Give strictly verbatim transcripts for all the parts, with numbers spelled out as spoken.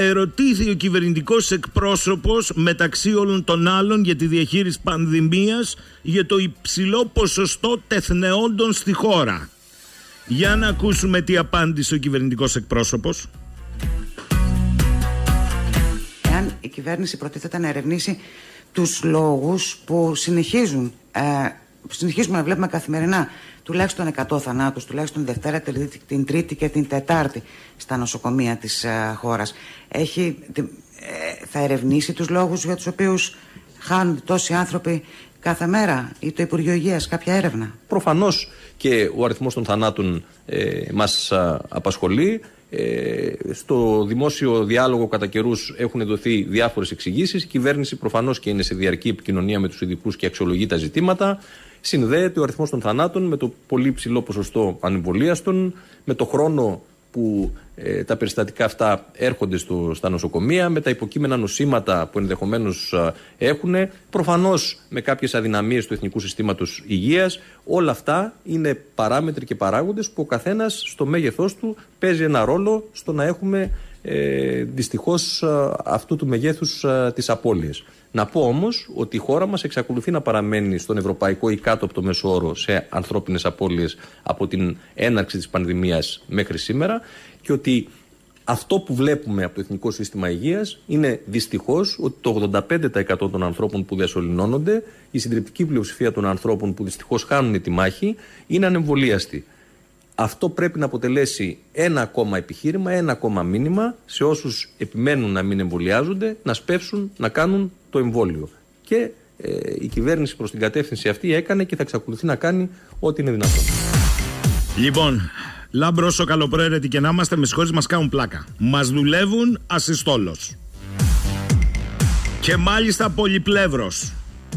ερωτήθη ο κυβερνητικός εκπρόσωπος μεταξύ όλων των άλλων για τη διαχείριση πανδημίας για το υψηλό ποσοστό τεθνεόντων στη χώρα. Για να ακούσουμε τι απάντησε ο κυβερνητικός εκπρόσωπος. Εάν η κυβέρνηση προτίθεται να ερευνήσει τους λόγους που συνεχίζουν, ε, συνεχίζουμε να βλέπουμε καθημερινά τουλάχιστον εκατό θανάτους, τουλάχιστον την Δευτέρα, την Τρίτη και την Τετάρτη στα νοσοκομεία της ε, χώρας. Έχει, ε, θα ερευνήσει τους λόγους για τους οποίους χάνουν τόσοι άνθρωποι κάθε μέρα, ή το Υπουργείο Υγείας κάποια έρευνα? Προφανώς και ο αριθμός των θανάτων ε, μας α, απασχολεί. Ε, στο δημόσιο διάλογο κατά καιρούς έχουν δοθεί διάφορες εξηγήσεις. Η κυβέρνηση προφανώς και είναι σε διαρκή επικοινωνία με τους ειδικούς και αξιολογεί τα ζητήματα. Συνδέεται ο αριθμός των θανάτων με το πολύ ψηλό ποσοστό ανεμβολίαστων, με το χρόνο που ε, τα περιστατικά αυτά έρχονται στο, στα νοσοκομεία, με τα υποκείμενα νοσήματα που ενδεχομένως α, έχουν, προφανώς με κάποιες αδυναμίες του Εθνικού Συστήματος Υγείας. Όλα αυτά είναι παράμετροι και παράγοντες που ο καθένας στο μέγεθός του παίζει ένα ρόλο στο να έχουμε ε, δυστυχώς α, αυτού του μεγέθους α, τις απώλειες. Να πω όμως ότι η χώρα μας εξακολουθεί να παραμένει στον ευρωπαϊκό ή κάτω από το μέσο όρο σε ανθρώπινες απώλειες από την έναρξη της πανδημίας μέχρι σήμερα, και ότι αυτό που βλέπουμε από το Εθνικό Σύστημα Υγείας είναι δυστυχώς ότι το ογδόντα πέντε τοις εκατό των ανθρώπων που διασωληνώνονται, η συντριπτική πλειοψηφία των ανθρώπων που δυστυχώς χάνουν τη μάχη, είναι ανεμβολίαστοι. Αυτό πρέπει να αποτελέσει ένα ακόμα επιχείρημα, ένα ακόμα μήνυμα σε όσους επιμένουν να μην εμβολιάζονται, να σπεύσουν να κάνουν το εμβόλιο. Και ε, η κυβέρνηση προς την κατεύθυνση αυτή έκανε και θα εξακολουθεί να κάνει ό,τι είναι δυνατόν. Λοιπόν, Λάμπρο, όσο καλοπροαίρετοι και να είμαστε, με συγχωρείς, μας κάνουν πλάκα. Μας δουλεύουν ασυστόλως. Και μάλιστα πολυπλεύρος.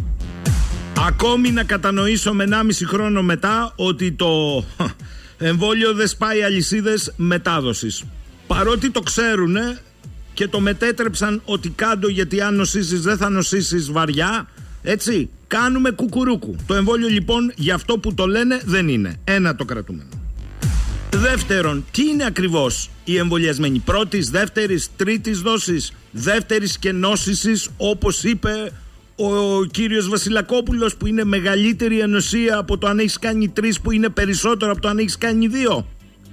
Ακόμη να κατανοήσω με ενάμιση χρόνο μετά ότι το εμβόλιο δεν σπάει αλυσίδες μετάδοσης. Παρότι το ξέρουνε και το μετέτρεψαν ότι κάτω, γιατί αν νοσήσεις δεν θα νοσήσεις βαριά, έτσι, κάνουμε κουκουρούκου. Το εμβόλιο λοιπόν για αυτό που το λένε δεν είναι. Ένα το κρατούμενο. Δεύτερον, τι είναι ακριβώς οι εμβολιασμένοι? Πρώτης, δεύτερης, τρίτης δόσης, δεύτερης και νόσησης, όπως είπε ο κύριος Βασιλακόπουλος, που είναι μεγαλύτερη ανοσία από το αν έχεις κάνει τρεις, που είναι περισσότερο από το αν έχεις κάνει δύο.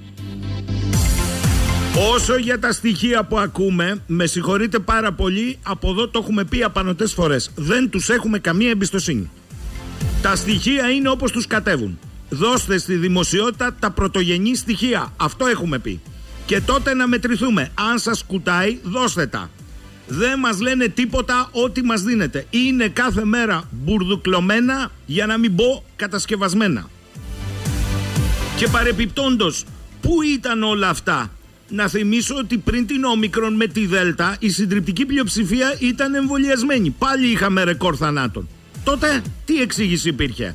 Όσο για τα στοιχεία που ακούμε, με συγχωρείτε πάρα πολύ, από εδώ το έχουμε πει απανωτές φορές, δεν τους έχουμε καμία εμπιστοσύνη. Τα στοιχεία είναι όπως τους κατέβουν. Δώστε στη δημοσιότητα τα πρωτογενή στοιχεία. Αυτό έχουμε πει. Και τότε να μετρηθούμε. Αν σας κουτάει, δώστε τα. Δεν μας λένε τίποτα ό,τι μας δίνεται. Είναι κάθε μέρα μπουρδουκλωμένα, για να μην πω κατασκευασμένα. Και παρεπιπτόντος, πού ήταν όλα αυτά? Να θυμίσω ότι πριν την Όμικρον με τη Δέλτα η συντριπτική πλειοψηφία ήταν εμβολιασμένη. Πάλι είχαμε ρεκόρ θανάτων. Τότε τι εξήγηση υπήρχε?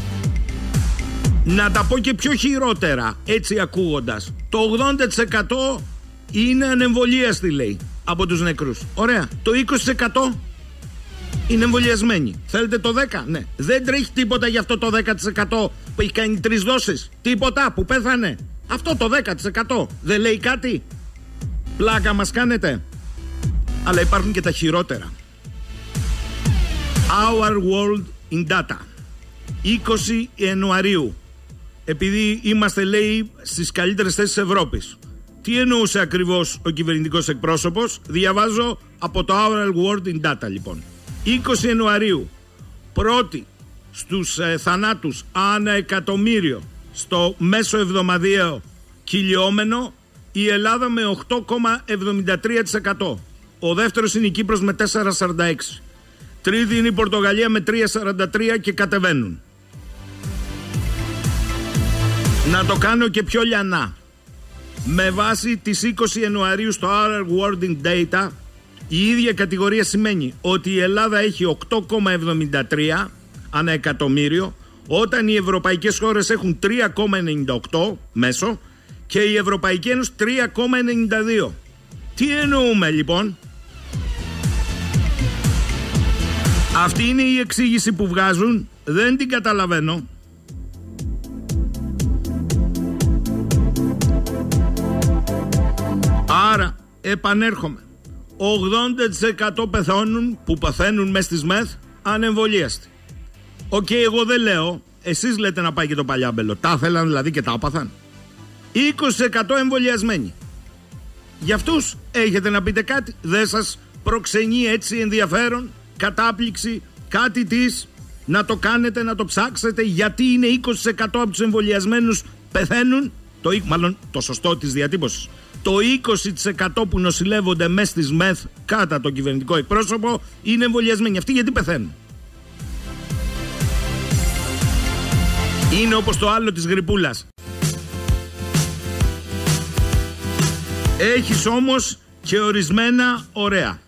Να τα πω και πιο χειρότερα, έτσι ακούγοντας. Το ογδόντα τοις εκατό είναι ανεμβολίαστοι, λέει, από τους νεκρούς. Ωραία. Το είκοσι τοις εκατό είναι εμβολιασμένοι. Θέλετε το δέκα τοις εκατό? Ναι. Δεν τρέχει τίποτα για αυτό το δέκα τοις εκατό που έχει κάνει τρεις δόσεις. Τίποτα, που πέθανε. Αυτό το δέκα τοις εκατό δεν λέει κάτι? Πλάκα μας κάνετε? Αλλά υπάρχουν και τα χειρότερα. Our World in Data, είκοσι Ιανουαρίου. Επειδή είμαστε, λέει, στις καλύτερες θέσεις της Ευρώπης. Τι εννοούσε ακριβώς ο κυβερνητικός εκπρόσωπος? Διαβάζω από το Our World in Data, λοιπόν. είκοσι Ιανουαρίου, πρώτη στους ε, θανάτους ανά εκατομμύριο στο μέσο εβδομαδιαίο κυλιόμενο, η Ελλάδα με οκτώ κόμμα εβδομήντα τρία τοις εκατό. Ο δεύτερος είναι η Κύπρος με τέσσερα κόμμα σαράντα έξι. Τρίτη είναι η Πορτογαλία με τρία κόμμα σαράντα τρία και κατεβαίνουν. Να το κάνω και πιο λιανά. Με βάση τις είκοσι Ιανουαρίου στο Our World in Data, η ίδια κατηγορία σημαίνει ότι η Ελλάδα έχει οκτώ κόμμα εβδομήντα τρία ανά εκατομμύριο, όταν οι ευρωπαϊκές χώρες έχουν τρία κόμμα ενενήντα οκτώ μέσο και η Ευρωπαϊκή Ένωση τρία κόμμα ενενήντα δύο. Τι εννοούμε λοιπόν? Αυτή είναι η εξήγηση που βγάζουν, δεν την καταλαβαίνω. Άρα επανέρχομαι. ογδόντα τοις εκατό πεθαίνουν, που παθαίνουν μες στις ΜΕΘ, ανεμβολίαστοι. Οκ, okay, εγώ δεν λέω, εσείς λέτε να πάει και το παλιάμπελο. Τα ήθελαν δηλαδή και τα άπαθαν. είκοσι τοις εκατό εμβολιασμένοι. Για αυτούς έχετε να πείτε κάτι? Δεν σας προξενεί έτσι ενδιαφέρον, κατάπληξη, κάτι της, να το κάνετε, να το ψάξετε, γιατί είναι είκοσι τοις εκατό από τους εμβολιασμένους πεθαίνουν? Το, μάλλον το σωστό της διατύπωσης. Το είκοσι τοις εκατό που νοσηλεύονται μέσα στις ΜΕΘ κατά τον κυβερνητικό εκπρόσωπο είναι εμβολιασμένοι. Αυτοί γιατί πεθαίνουν? Είναι όπως το άλλο της γρυπούλας. Έχεις όμως και ορισμένα ωραία.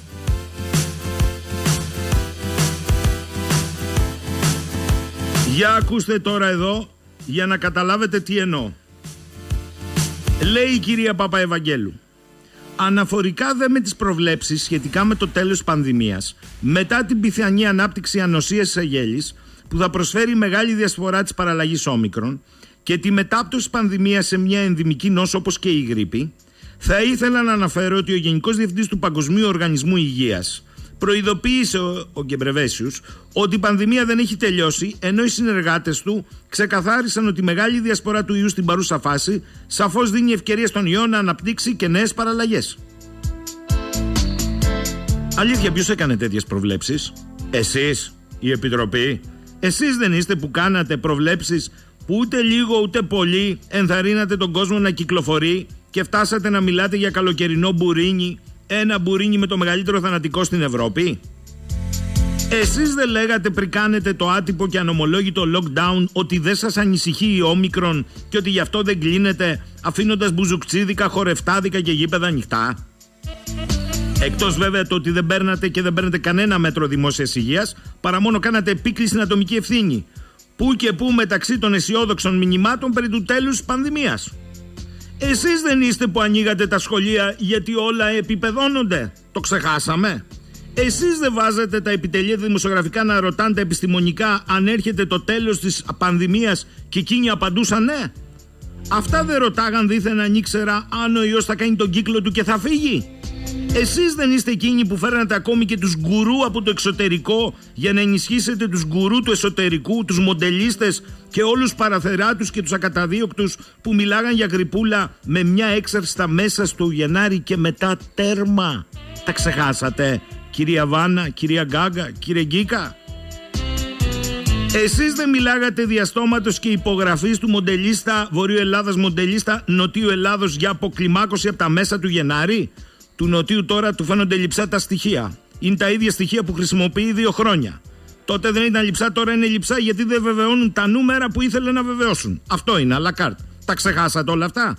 Για ακούστε τώρα εδώ, για να καταλάβετε τι εννοώ. Λέει η κυρία Παπαευαγγέλου, αναφορικά δε με τις προβλέψεις σχετικά με το τέλος της πανδημίας, μετά την πιθανή ανάπτυξη ανοσίας της αγέλης, που θα προσφέρει μεγάλη διασπορά της παραλλαγής όμικρον, και τη μετάπτωση της πανδημίας σε μια ενδημική νόσο όπως και η γρίπη, θα ήθελα να αναφέρω ότι ο Γενικός Διευθυντής του Παγκοσμίου Οργανισμού Υγείας προειδοποίησε ο, ο Γκεμπρεβέσιους ότι η πανδημία δεν έχει τελειώσει, ενώ οι συνεργάτες του ξεκαθάρισαν ότι η μεγάλη διασπορά του ιού στην παρούσα φάση σαφώς δίνει ευκαιρία στον ιό να αναπτύξει και νέες παραλλαγές. Αλήθεια, ποιος έκανε τέτοιες προβλέψεις? Εσείς, η Επιτροπή? Εσείς δεν είστε που κάνατε προβλέψεις που ούτε λίγο ούτε πολύ ενθαρρύνατε τον κόσμο να κυκλοφορεί και φτάσατε να μιλάτε για καλοκαιρινό μπουρίνι, ένα μπουρίνι με το μεγαλύτερο θανατικό στην Ευρώπη? Εσείς δεν λέγατε πριν κάνετε το άτυπο και ανομολόγητο lockdown ότι δεν σας ανησυχεί η όμικρον και ότι γι' αυτό δεν κλείνετε, αφήνοντας μπουζουκτσίδικα, χορευτάδικα και γήπεδα ανοιχτά? Εκτός βέβαια το ότι δεν παίρνατε και δεν παίρνετε κανένα μέτρο δημόσιας υγείας, παρά μόνο κάνατε επίκληση στην ατομική ευθύνη, που και που μεταξύ των αισιόδοξων μηνυμάτων περί του τέλους της πανδημίας. Εσείς δεν είστε που ανοίγατε τα σχολεία γιατί όλα επιπεδώνονται? Το ξεχάσαμε? Εσείς δεν βάζετε τα επιτελεία δημοσιογραφικά να ρωτάνε τα επιστημονικά αν έρχεται το τέλος της πανδημίας και εκείνοι απαντούσαν ναι? Αυτά δεν ρωτάγαν δήθεν αν ήξερα αν ο ιός θα κάνει τον κύκλο του και θα φύγει? Εσείς δεν είστε εκείνοι που φέρνατε ακόμη και τους γκουρού από το εξωτερικό για να ενισχύσετε τους γκουρού του εσωτερικού, τους μοντελίστες και όλους τους παραθεράτους και τους ακαταδίωκτους που μιλάγαν για γρυπούλα με μια έξαρση στα μέσα του Γενάρη και μετά τέρμα? Τα ξεχάσατε, κυρία Βάνα, κυρία Γκάγκα, κύριε Γκίκα? Εσείς δεν μιλάγατε διαστόματος και υπογραφής του μοντελίστα Βορείου Ελλάδας, μοντελίστα Νοτιού Ελλάδος για αποκλιμάκωση από τα μέσα του Γενάρη? Του Νοτίου τώρα του φαίνονται λειψά τα στοιχεία. Είναι τα ίδια στοιχεία που χρησιμοποιεί δύο χρόνια. Τότε δεν ήταν λειψά, τώρα είναι λειψά γιατί δεν βεβαιώνουν τα νούμερα που ήθελε να βεβαιώσουν. Αυτό είναι, à la carte. Τα ξεχάσατε όλα αυτά?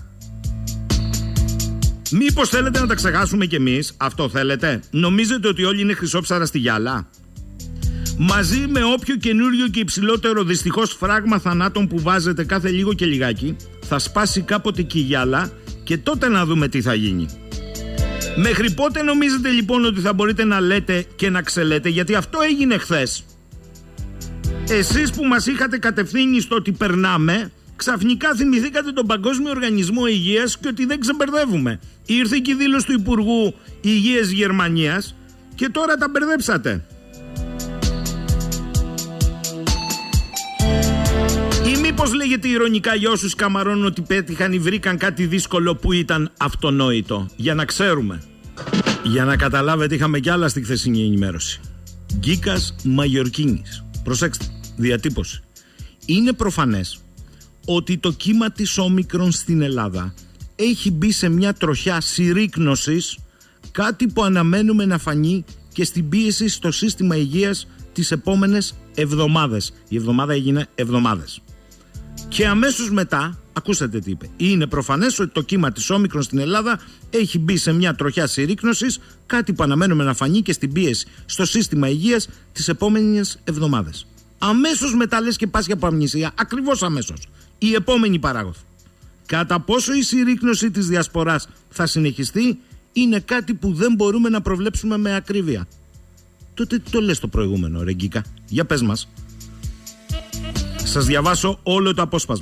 Μήπως θέλετε να τα ξεχάσουμε κι εμείς? Αυτό θέλετε? Νομίζετε ότι όλοι είναι χρυσόψαρα στη γυάλα? Μαζί με όποιο καινούριο και υψηλότερο δυστυχώς φράγμα θανάτων που βάζετε κάθε λίγο και λιγάκι, θα σπάσει κάποτε και η γυάλα και τότε να δούμε τι θα γίνει. Μέχρι πότε νομίζετε λοιπόν ότι θα μπορείτε να λέτε και να ξελέτε? Γιατί αυτό έγινε χθες. Εσείς που μας είχατε κατευθύνει στο ότι περνάμε, ξαφνικά θυμηθήκατε τον Παγκόσμιο Οργανισμό Υγείας και ότι δεν ξεμπερδεύουμε. Ήρθε και η δήλωση του Υπουργού Υγείας Γερμανίας και τώρα τα μπερδέψατε. Ή μήπως λέγεται ηρωνικά για όσους καμαρώνουν ότι πέτυχαν ή βρήκαν κάτι δύσκολο που ήταν αυτονόητο? Για να ξέρουμε. Για να καταλάβετε, είχαμε κι άλλα στη χθεσινή ενημέρωση. Γκίκας Μαγιορκίνης. Προσέξτε, διατύπωση. Είναι προφανές ότι το κύμα της όμικρον στην Ελλάδα έχει μπει σε μια τροχιά συρρίκνωσης, κάτι που αναμένουμε να φανεί και στην πίεση στο σύστημα υγείας τις επόμενες εβδομάδες. Η εβδομάδα έγινε εβδομάδες. Και αμέσως μετά, ακούσατε τι είπε. Είναι προφανές ότι το κύμα της όμικρον στην Ελλάδα έχει μπει σε μια τροχιά συρρίκνωσης, κάτι που αναμένουμε να φανεί και στην πίεση στο σύστημα υγείας τις επόμενες εβδομάδες. Αμέσως μετά λες και πάσχει από αμνησία, ακριβώς αμέσως. Η επόμενη παράγωγο. Κατά πόσο η συρρίκνωση της διασποράς θα συνεχιστεί είναι κάτι που δεν μπορούμε να προβλέψουμε με ακρίβεια. Τότε τι το λες το προηγούμενο, ρε Γκίκα? Για πες μας. Σας διαβάσω όλο το απόσπασμα.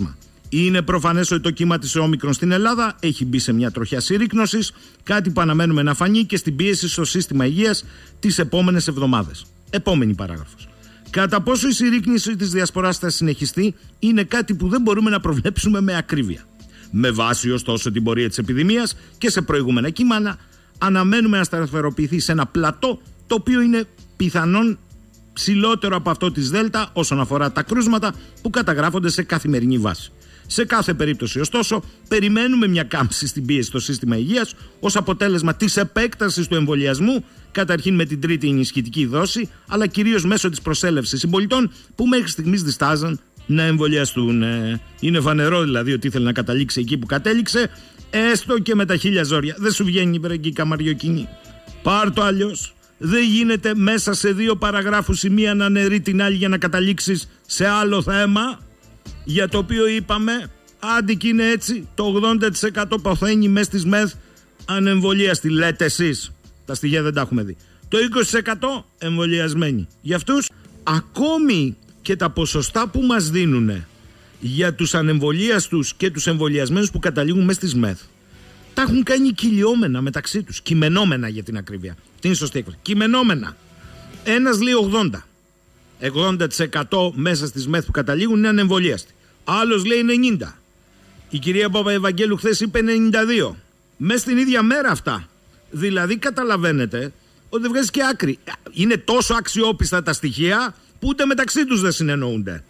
Είναι προφανές ότι το κύμα της όμικρον στην Ελλάδα έχει μπει σε μια τροχιά συρρίκνωσης, κάτι που αναμένουμε να φανεί και στην πίεση στο σύστημα υγείας τις επόμενες εβδομάδες. Επόμενη παράγραφος. Κατά πόσο η συρρίκνωση της διασποράς θα συνεχιστεί είναι κάτι που δεν μπορούμε να προβλέψουμε με ακρίβεια. Με βάση ωστόσο την πορεία της επιδημίας και σε προηγούμενα κύματα, αναμένουμε να σταθεροποιηθεί σε ένα πλατό το οποίο είναι πιθανόν ψηλότερο από αυτό της Δέλτα όσον αφορά τα κρούσματα που καταγράφονται σε καθημερινή βάση. Σε κάθε περίπτωση, ωστόσο, περιμένουμε μια κάμψη στην πίεση στο σύστημα υγείας ως αποτέλεσμα της επέκτασης του εμβολιασμού, καταρχήν με την τρίτη ενισχυτική δόση, αλλά κυρίως μέσω της προσέλευσης συμπολιτών που μέχρι στιγμής διστάζαν να εμβολιαστούν. Είναι φανερό δηλαδή ότι ήθελε να καταλήξει εκεί που κατέληξε, έστω και με τα χίλια ζόρια. Δεν σου βγαίνει η καμαριοκίνη. Πάρ' το αλλιώς. Δεν γίνεται μέσα σε δύο παραγράφους η μία να νερεί την άλλη για να καταλήξεις σε άλλο θέμα, για το οποίο είπαμε, άντι και είναι έτσι, το ογδόντα τοις εκατό παθαίνει μέσα στις ΜΕΘ ανεμβολίαστη. Λέτε εσείς, τα στοιχεία δεν τα έχουμε δει. Το είκοσι τοις εκατό εμβολιασμένοι. Για αυτούς, ακόμη και τα ποσοστά που μας δίνουν για τους ανεμβολίαστους και τους εμβολιασμένους που καταλήγουν μέσα στις ΜΕΘ, τα έχουν κάνει κυλιόμενα μεταξύ τους. Κειμενόμενα για την ακρίβεια. Τι είναι σωστή έκφραση. Κειμενόμενα. Ένας λέει ογδόντα. ογδόντα τοις εκατό μέσα στις ΜΕΘ που καταλήγουν είναι ανεμβολίαστοι. Άλλος λέει ενενήντα. Η κυρία Παπαευαγγέλου χθες είπε ενενήντα δύο. Μέσα στην ίδια μέρα αυτά. Δηλαδή καταλαβαίνετε ότι δεν βγάζει και άκρη. Είναι τόσο αξιόπιστα τα στοιχεία που ούτε μεταξύ τους δεν συνεννοούνται.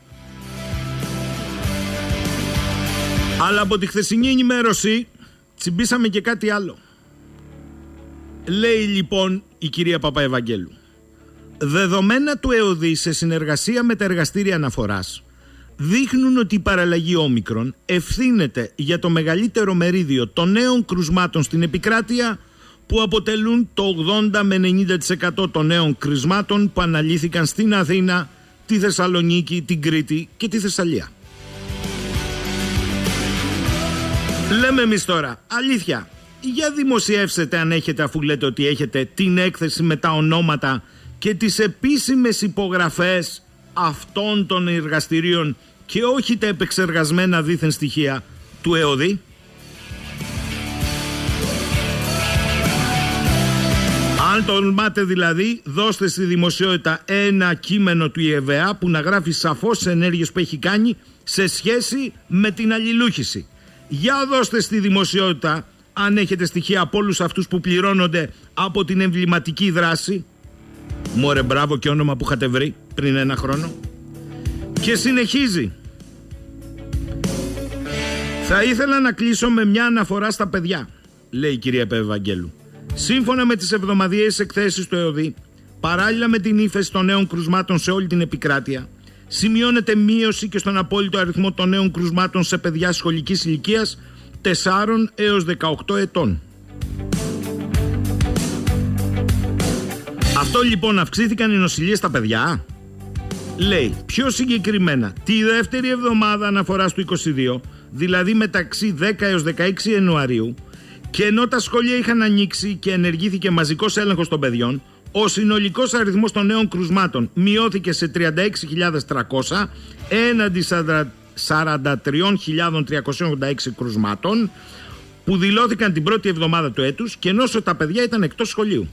Αλλά από τη χθεσινή ενημέρωση τσιμπήσαμε και κάτι άλλο. Λέει λοιπόν η κυρία Παπαευαγγέλου, δεδομένα του ΕΟΔΗ σε συνεργασία με τα εργαστήρια αναφοράς δείχνουν ότι η παραλλαγή όμικρον ευθύνεται για το μεγαλύτερο μερίδιο των νέων κρουσμάτων στην επικράτεια, που αποτελούν το ογδόντα με ενενήντα τοις εκατό των νέων κρουσμάτων που αναλύθηκαν στην Αθήνα, τη Θεσσαλονίκη, την Κρήτη και τη Θεσσαλία. Λέμε εμείς τώρα, αλήθεια, για δημοσιεύσετε αν έχετε, αφού λέτε ότι έχετε, την έκθεση με τα ονόματα και τις επίσημες υπογραφές αυτών των εργαστηρίων και όχι τα επεξεργασμένα δήθεν στοιχεία του ΕΟΔΗ. Αν τολμάτε δηλαδή, δώστε στη δημοσιότητα ένα κείμενο του ΙΕΒΕΑ που να γράφει σαφώς τις ενέργειες που έχει κάνει σε σχέση με την αλληλούχηση. Για δώστε στη δημοσιότητα αν έχετε στοιχεία από όλους αυτούς που πληρώνονται από την εμβληματική δράση. Μωρέ μπράβο και όνομα που είχατε βρει πριν ένα χρόνο. Και συνεχίζει. Θα ήθελα να κλείσω με μια αναφορά στα παιδιά, λέει η κυρία Παπαευαγγέλου. Σύμφωνα με τις εβδομαδιαίες εκθέσεις του ΕΟΔΗ, παράλληλα με την ύφεση των νέων κρουσμάτων σε όλη την επικράτεια, σημειώνεται μείωση και στον απόλυτο αριθμό των νέων κρουσμάτων σε παιδιά σχολικής ηλικίας τεσσάρων έως δεκαοκτώ ετών. Αυτό λοιπόν, αυξήθηκαν οι νοσηλίες στα παιδιά? Λέει πιο συγκεκριμένα, τη δεύτερη εβδομάδα αναφοράς του είκοσι δύο, δηλαδή μεταξύ δέκα έως δεκαέξι Ιανουαρίου, και ενώ τα σχολεία είχαν ανοίξει και ενεργήθηκε μαζικός έλεγχος των παιδιών, ο συνολικός αριθμός των νέων κρουσμάτων μειώθηκε σε τριάντα έξι χιλιάδες τριακόσια έναντι σαράντα τρεις χιλιάδες τριακόσια ογδόντα έξι κρουσμάτων που δηλώθηκαν την πρώτη εβδομάδα του έτους, και ενώ τα παιδιά ήταν εκτός σχολείου.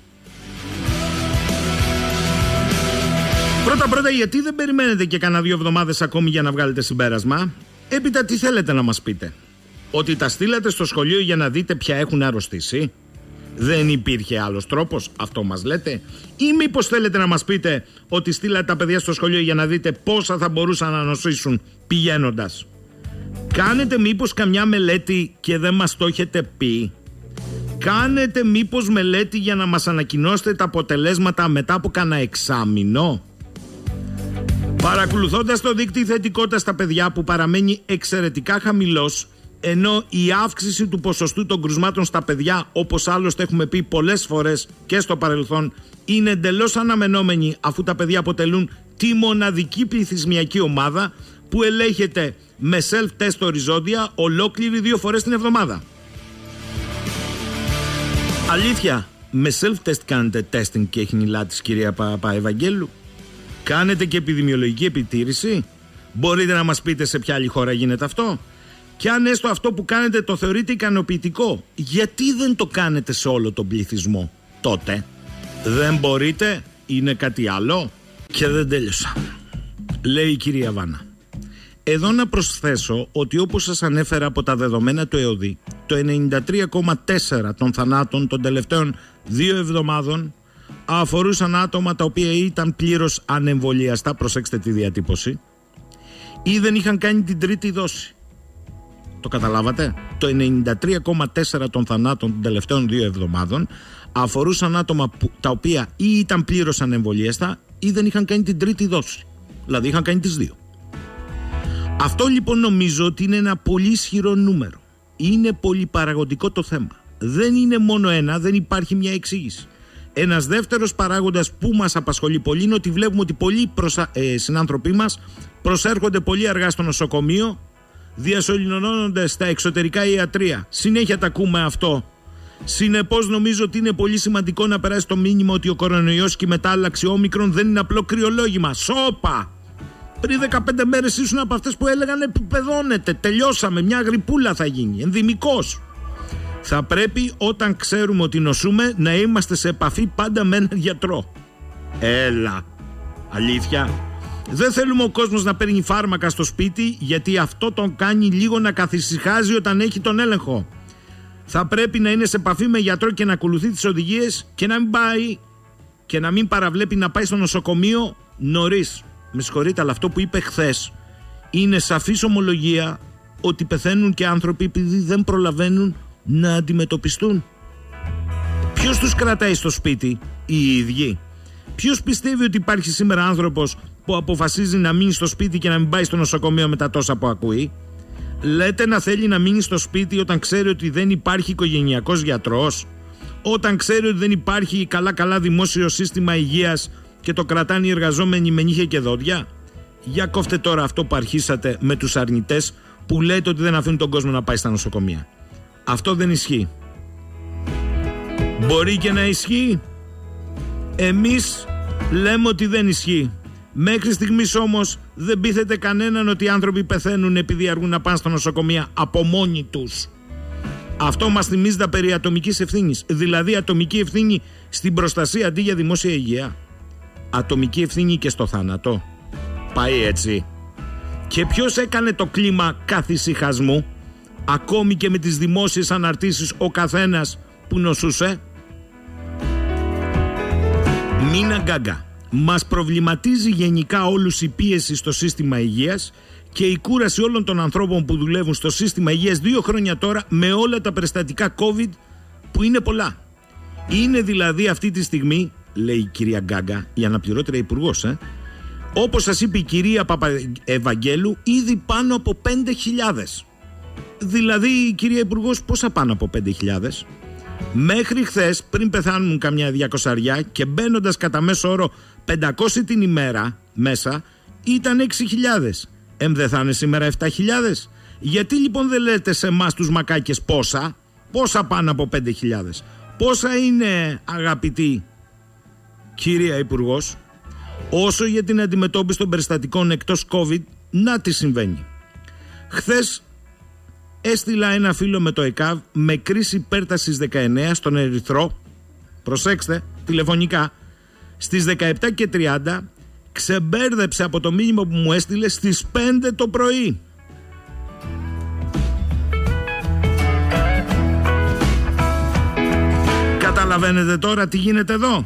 Πρώτα πρώτα, γιατί δεν περιμένετε και κανένα δύο εβδομάδες ακόμη για να βγάλετε συμπέρασμα? Έπειτα, τι θέλετε να μας πείτε? Ότι τα στείλατε στο σχολείο για να δείτε ποια έχουν αρρωστήσει? Δεν υπήρχε άλλος τρόπος, αυτό μας λέτε? Ή μήπως θέλετε να μας πείτε ότι στείλατε τα παιδιά στο σχολείο για να δείτε πόσα θα μπορούσαν να νοσήσουν πηγαίνοντας? Κάνετε μήπως καμιά μελέτη και δεν μας το έχετε πει? Κάνετε μήπως μελέτη για να μας ανακοινώσετε τα αποτελέσματα μετά από κάνα εξάμηνο? Παρακολουθώντας το δίκτυο θετικότητας στα παιδιά που παραμένει εξαιρετικά χαμηλός, ενώ η αύξηση του ποσοστού των κρουσμάτων στα παιδιά, όπως άλλωστε έχουμε πει πολλές φορές και στο παρελθόν, είναι εντελώς αναμενόμενη, αφού τα παιδιά αποτελούν τη μοναδική πληθυσμιακή ομάδα που ελέγχεται με self-test οριζόντια ολόκληρη δύο φορές την εβδομάδα. Αλήθεια, με self-test κάνετε testing και εχνηλά της κυρία Παπαευαγγέλου? Κάνετε και επιδημιολογική επιτήρηση? Μπορείτε να μας πείτε σε ποια άλλη χώρα γίνεται αυτό? Και αν έστω αυτό που κάνετε το θεωρείτε ικανοποιητικό, γιατί δεν το κάνετε σε όλο τον πληθυσμό τότε? Δεν μπορείτε, είναι κάτι άλλο? Και δεν τέλειωσα. Λέει η κυρία Βάνα. Εδώ να προσθέσω ότι όπως σας ανέφερα από τα δεδομένα του ΕΟΔΗ, το ενενήντα τρία κόμμα τέσσερα των θανάτων των τελευταίων δύο εβδομάδων αφορούσαν άτομα τα οποία ήταν πλήρως ανεμβολιαστά, προσέξτε τη διατύπωση, ή δεν είχαν κάνει την τρίτη δόση. Το καταλάβατε? Το ενενήντα τρία κόμμα τέσσερα των θανάτων των τελευταίων δύο εβδομάδων αφορούσαν άτομα που, τα οποία ή ήταν πλήρως ανεμβολιαστά ή δεν είχαν κάνει την τρίτη δόση. Δηλαδή είχαν κάνει τις δύο. Αυτό λοιπόν νομίζω ότι είναι ένα πολύ ισχυρό νούμερο. Είναι πολυπαραγωγικό το θέμα. Δεν είναι μόνο ένα, δεν υπάρχει μια εξήγηση. Ένας δεύτερος παράγοντας που μας απασχολεί πολύ είναι ότι βλέπουμε ότι πολλοί προσα... ε, συνάνθρωποι μας προσέρχονται πολύ αργά στο νοσοκομείο, διασωληνώνονται στα εξωτερικά ιατρεία. Συνέχεια τα ακούμε αυτό. Συνεπώς νομίζω ότι είναι πολύ σημαντικό να περάσει το μήνυμα ότι ο κορονοϊός και η μετάλλαξη όμικρον δεν είναι απλό κρυολόγημα. Σόπα! Πριν δεκαπέντε μέρες ήσουν από αυτές που έλεγαν επιπεδώνεται, τελειώσαμε, μια γρυπούλα θα γίνει, ενδυμικός. Θα πρέπει όταν ξέρουμε ότι νοσούμε να είμαστε σε επαφή πάντα με έναν γιατρό. Έλα, αλήθεια. Δεν θέλουμε ο κόσμος να παίρνει φάρμακα στο σπίτι, γιατί αυτό τον κάνει λίγο να καθησυχάζει όταν έχει τον έλεγχο. Θα πρέπει να είναι σε επαφή με γιατρό και να ακολουθεί τις οδηγίες και να μην πάει και να μην παραβλέπει να πάει στο νοσοκομείο νωρίς. Με συγχωρείτε, αλλά αυτό που είπε χθες είναι σαφής ομολογία ότι πεθαίνουν και άνθρωποι επειδή δεν προλαβαίνουν να αντιμετωπιστούν. Ποιος τους κρατάει στο σπίτι? Οι ίδιοι. Ποιος πιστεύει ότι υπάρχει σήμερα άνθρωπος που αποφασίζει να μείνει στο σπίτι και να μην πάει στο νοσοκομείο με τα τόσα που ακούει? Λέτε να θέλει να μείνει στο σπίτι όταν ξέρει ότι δεν υπάρχει οικογενειακός γιατρός, όταν ξέρει ότι δεν υπάρχει καλά καλά δημόσιο σύστημα υγείας και το κρατάνε οι εργαζόμενοι με νύχια και δόντια? Για κόφτε τώρα αυτό που αρχίσατε με τους αρνητές που λέτε ότι δεν αφήνουν τον κόσμο να πάει στα νοσοκομεία. Αυτό δεν ισχύει. Μπορεί και να ισχύει. Εμείς λέμε ότι δεν ισχύει. Μέχρι στιγμής όμως δεν πείθεται κανέναν ότι οι άνθρωποι πεθαίνουν επειδή αργούν να πάνε στα νοσοκομεία από μόνοι τους. Αυτό μας θυμίζει τα περί ατομικής ευθύνης. Δηλαδή ατομική ευθύνη στην προστασία αντί για δημόσια υγεία. Ατομική ευθύνη και στο θάνατο. Πάει έτσι. Και ποιος έκανε το κλίμα καθησυχασμού, ακόμη και με τις δημόσιες αναρτήσεις ο καθένας που νοσούσε? Μίνα Γκάγκα. Μας προβληματίζει γενικά όλους η πίεση στο σύστημα υγείας και η κούραση όλων των ανθρώπων που δουλεύουν στο σύστημα υγείας δύο χρόνια τώρα με όλα τα περιστατικά COVID που είναι πολλά. Είναι δηλαδή αυτή τη στιγμή, λέει η κυρία Γκάγκα, η αναπληρώτρια υπουργός, ε, όπως σας είπε η κυρία Παπαευαγγέλου, ήδη πάνω από πέντε χιλιάδες. Δηλαδή η κυρία υπουργός πόσα πάνω από πέντε χιλιάδες? Μέχρι χθες, πριν πεθάνουν καμιά διακοσαριά και μπαίνοντας κατά μέσο όρο πεντακόσια την ημέρα μέσα, ήταν έξι χιλιάδες. Εμ δεν θα είναι σήμερα επτά χιλιάδες? Γιατί λοιπόν δεν λέτε σε εμάς τους μακάκες πόσα? Πόσα πάνω από πέντε χιλιάδες? Πόσα είναι, αγαπητή κυρία Υπουργός? Όσο για την αντιμετώπιση των περιστατικών εκτός COVID, να τι συμβαίνει. Χθες έστειλα ένα φίλο με το ΕΚΑΒ με κρίση υπέρτασης δεκαεννέα στον Ερυθρό, προσέξτε, τηλεφωνικά, στις δεκαεπτά και τριάντα, ξεμπέρδεψε από το μήνυμα που μου έστειλε στις πέντε το πρωί. Καταλαβαίνετε τώρα τι γίνεται εδώ?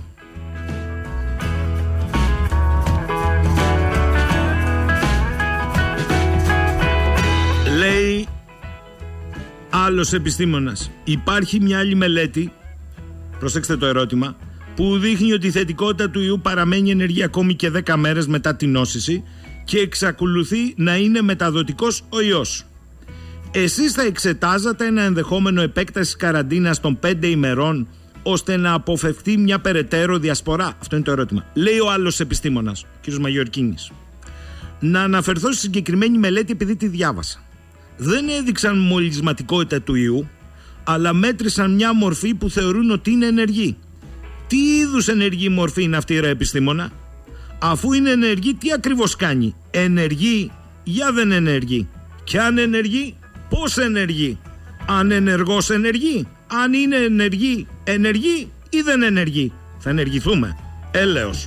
Λέει άλλος επιστήμονας, υπάρχει μια άλλη μελέτη, προσέξτε το ερώτημα, που δείχνει ότι η θετικότητα του ιού παραμένει ενεργή ακόμη και δέκα μέρες μετά την νόσηση και εξακολουθεί να είναι μεταδοτικός ο ιός. Εσείς θα εξετάζατε ένα ενδεχόμενο επέκταση καραντίνας των πέντε ημερών ώστε να αποφευθεί μια περαιτέρω διασπορά? Αυτό είναι το ερώτημα. Λέει ο άλλος επιστήμονας, κ. Μαγιορκίνης. Να αναφερθώ στη συγκεκριμένη μελέτη επειδή τη διάβασα. Δεν έδειξαν μολυσματικότητα του ιού, αλλά μέτρησαν μια μορφή που θεωρούν ότι είναι ενεργή. Τι είδους ενεργή μορφή είναι αυτή, ρε επιστήμονα? Αφού είναι ενεργή, τι ακριβώς κάνει? Ενεργή, για δεν ενεργεί. Και αν ενεργεί, Πώς ενεργεί? Αν ενεργός ενεργεί? Αν είναι ενεργή, ενεργεί ή δεν ενεργεί? Θα ενεργηθούμε. Έλεος.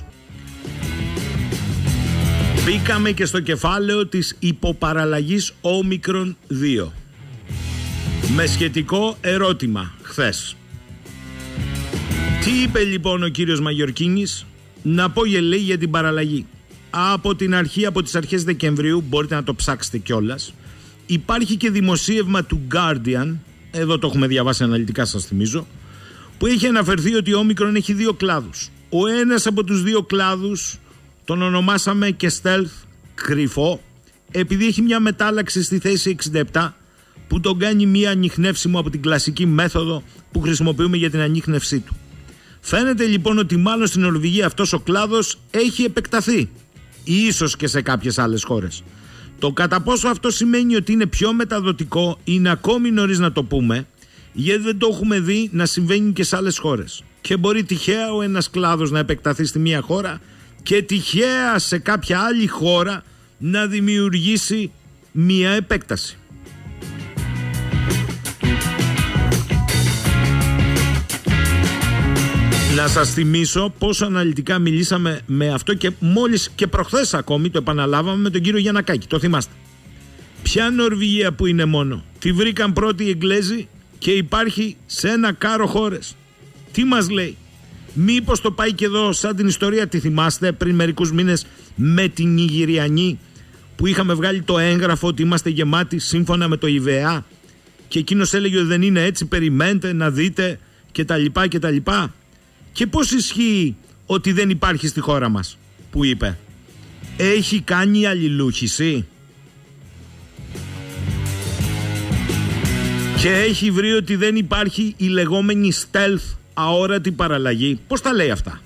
Μπήκαμε και στο κεφάλαιο της υποπαραλλαγής Όμικρον δύο. Με σχετικό ερώτημα χθες. Τι είπε λοιπόν ο κύριος Μαγιορκίνης? Να πω γελέει για την παραλλαγή. Από την αρχή, από τις αρχές Δεκεμβρίου, μπορείτε να το ψάξετε κιόλας, υπάρχει και δημοσίευμα του Guardian, εδώ το έχουμε διαβάσει αναλυτικά σας θυμίζω, που έχει αναφερθεί ότι ο Όμικρον έχει δύο κλάδους. Ο ένας από τους δύο κλάδους τον ονομάσαμε και stealth, κρυφό, επειδή έχει μια μετάλλαξη στη θέση εξήντα επτά που τον κάνει μια ανιχνεύσιμο από την κλασική μέθοδο που χρησιμοποιούμε για την ανίχνευσή του. Φαίνεται λοιπόν ότι μάλλον στην Νορβηγία αυτός ο κλάδος έχει επεκταθεί, ίσως και σε κάποιες άλλες χώρες. Το κατά πόσο αυτό σημαίνει ότι είναι πιο μεταδοτικό είναι ακόμη νωρίς να το πούμε, γιατί δεν το έχουμε δει να συμβαίνει και σε άλλες χώρες. Και μπορεί τυχαία ο ένας κλάδος να επεκταθεί στη μία χώρα και τυχαία σε κάποια άλλη χώρα να δημιουργήσει μία επέκταση. Να σας θυμίσω πόσο αναλυτικά μιλήσαμε με αυτό και μόλις και προχθές ακόμη το επαναλάβαμε με τον κύριο Γιαννακάκη, το θυμάστε. Ποια Νορβηγία που είναι μόνο? Τη βρήκαν πρώτοι οι Εγγλέζοι και υπάρχει σε ένα κάρο χώρες. Τι μας λέει? Μήπως το πάει και εδώ σαν την ιστορία, τη θυμάστε, πριν μερικούς μήνες με την Νιγηριανή που είχαμε βγάλει το έγγραφο ότι είμαστε γεμάτοι σύμφωνα με το ΙΒΕΑ και εκείνος έλεγε ότι δεν είναι έτσι, περιμένετε να δείτε κτλ. κτλ. Και πώς ισχύει ότι δεν υπάρχει στη χώρα μας που είπε? Έχει κάνει αλληλούχηση και έχει βρει ότι δεν υπάρχει η λεγόμενη stealth, αόρατη παραλλαγή. Πώς τα λέει αυτά?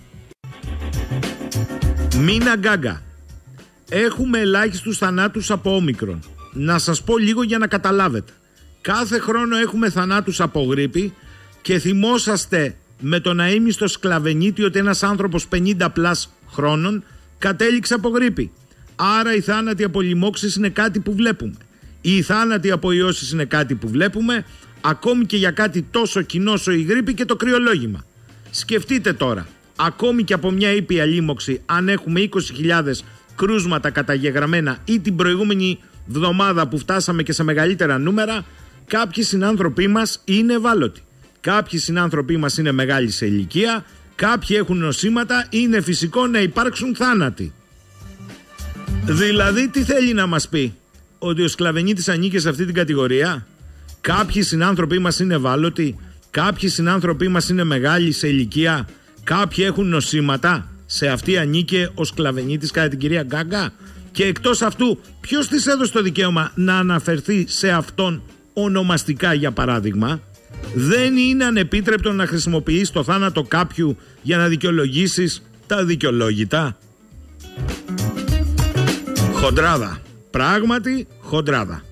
Μίνα Γκάγκα. Έχουμε ελάχιστους θανάτους από Όμικρον. Να σας πω λίγο για να καταλάβετε. Κάθε χρόνο έχουμε θανάτους από γρίπη και θυμόσαστε με τον αείμιστο Σκλαβενίτη ότι ένας άνθρωπος πενήντα πλας χρόνων κατέληξε από γρίπη. Άρα οι θάνατοι από λοιμώξεις είναι κάτι που βλέπουμε. Οι θάνατοι από ιώσεις είναι κάτι που βλέπουμε, ακόμη και για κάτι τόσο κοινό όσο η γρίπη και το κρυολόγημα. Σκεφτείτε τώρα, ακόμη και από μια ήπια λίμωξη, αν έχουμε είκοσι χιλιάδες κρούσματα καταγεγραμμένα ή την προηγούμενη εβδομάδα που φτάσαμε και σε μεγαλύτερα νούμερα, κάποιοι συνάνθρωποι μας είναι ευάλωτοι. Κάποιοι συνάνθρωποι μας είναι μεγάλοι σε ηλικία, κάποιοι έχουν νοσήματα, είναι φυσικό να υπάρξουν θάνατοι. Δηλαδή τι θέλει να μας πει? Ότι ο Σκλαβενίτης ανήκει σε αυτή την κατηγορία? Κάποιοι συνάνθρωποι μας είναι ευάλωτοι, κάποιοι συνάνθρωποι μας είναι μεγάλοι σε ηλικία, κάποιοι έχουν νοσήματα? Σε αυτή ανήκε ο Σκλαβενίτης κατά την κυρία Γκάγκα? Και εκτός αυτού, ποιος της έδωσε το δικαίωμα να αναφερθεί σε αυτόν ονομαστικά, για παράδειγμα? Δεν είναι ανεπίτρεπτο να χρησιμοποιείς το θάνατο κάποιου για να δικαιολογήσεις τα δικαιολόγητα? Χοντράδα. Πράγματι χοντράδα.